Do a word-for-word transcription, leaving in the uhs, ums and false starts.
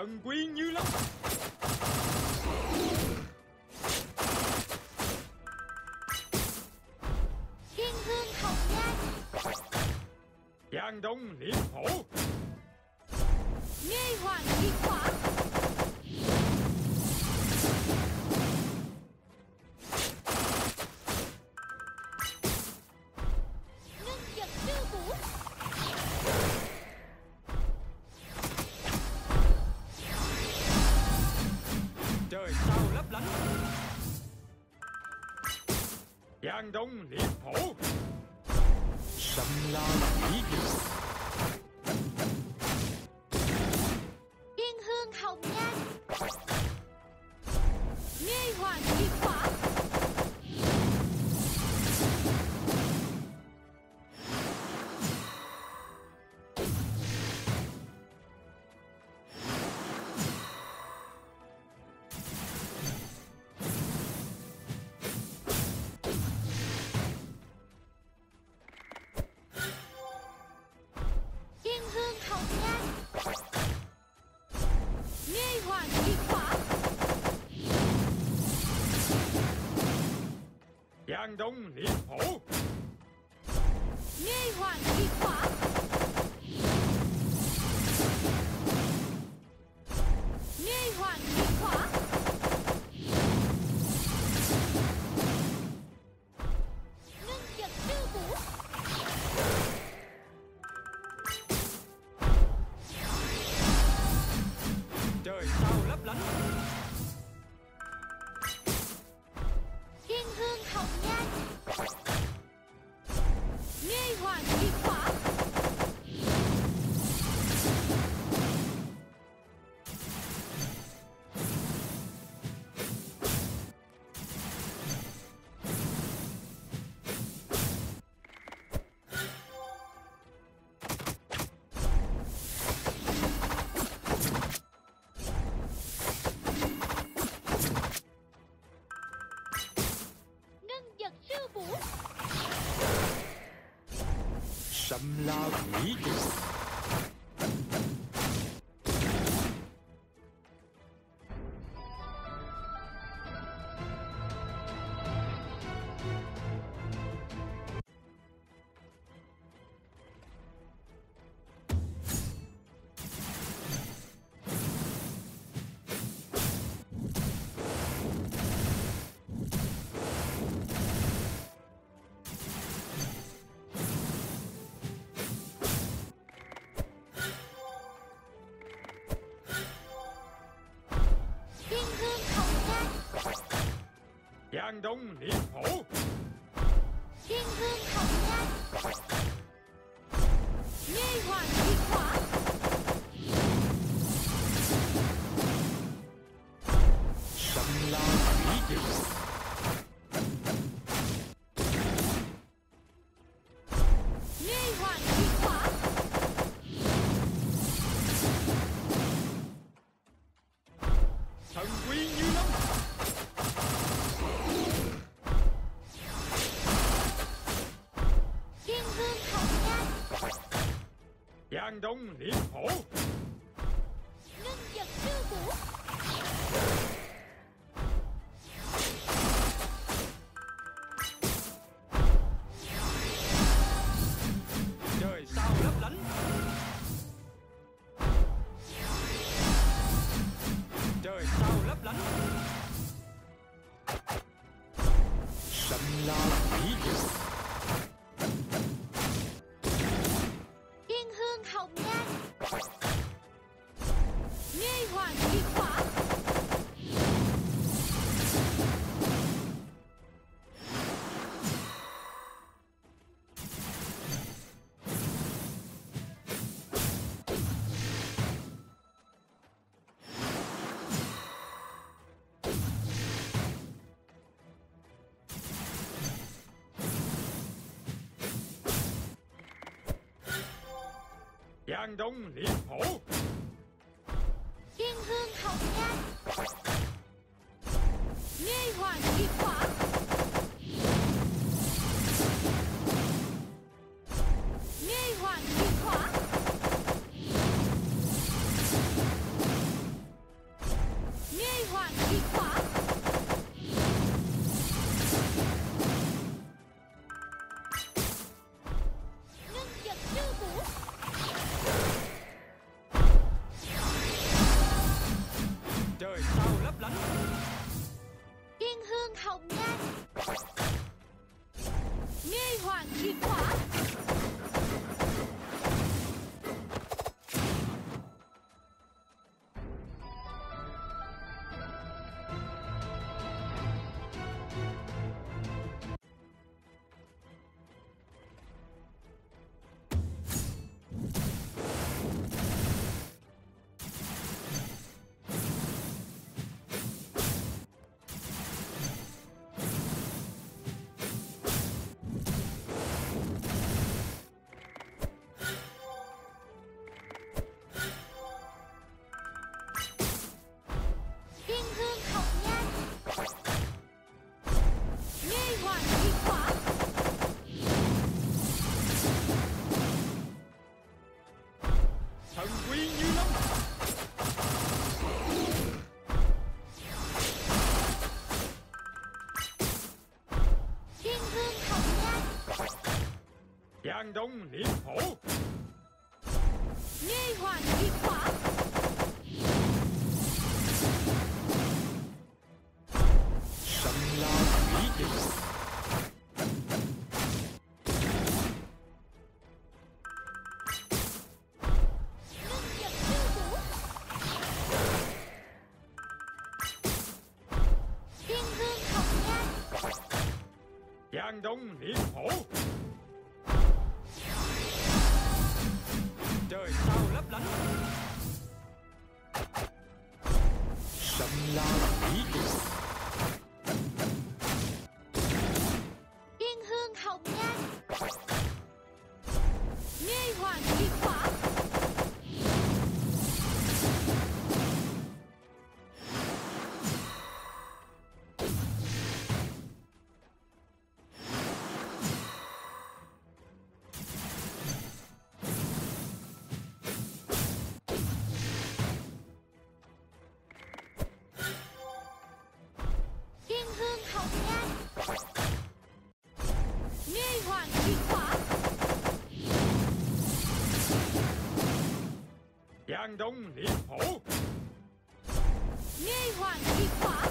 Thần quy như long. Thiên hương hồng nhan. Giang đông liệt hổ. Nghê hoàng thiên hỏa. Ngân giật sư vũ. Trời sao lấp lánh. Giang đông liệt hổ. Sâm la mỹ kiều. Thiên hương hồng nhan. Nghê hoàng thiên hỏa. Thiên hương hồng nhan. Nghê hoàng thiên hỏa. Giang đông liệt hổ. Nghê hoàng thiên hỏa. Nghê hoàng thiên hỏa. Ngân giật sư vũ. Trời sao lấp lánh. Thiên hương hồng nhan. Nghê hoàng thiên hỏa. Ngân giật sư vũ. Sâm la mỹ kiều. Thiên hương hồng nhan. Giang đông liệt hổ. Thiên hương hồng nhan. Nghê hoàng thiên hỏa. Sâm la mỹ kiều. Nghê hoàng thiên hỏa. Thần quy như long. Thiên hương hồng nhan. Giang đông liệt hổ. Ngân giật sư vũ. Trời sao lấp lánh. Trời sao lấp lánh. Sâm la mỹ kiều. Thiên hương hồng nhan. Nghê hoàng thiên hỏa. Giang đông liệt hổ. Thiên hương hồng nhan. Nghê hoàng thiên hỏa. Nghê hoàng thiên hỏa. Nghe hoàng kỳ khóa. Thiên hương hậu nhan. Nghe hoàng kỳ khóa. Thần quy như long. Thiên hương hậu nhan. Giang đông liệt hổ. Nghe hoàng kỳ khóa. Sâm la thủy dịch. Ngân nhật lưu vũ. Thiên hương hậu nhan. Giang đông liệt hổ. Trời sao lấp lánh. Sâm la thủy dịch. Thiên hương hậu nhan. Nghe hoàng kỳ khóa. Thiên hương hậu nhan. Nghe hoàng kỳ khóa. Giang đông liệt hổ. Nghe hoàng kỳ khóa.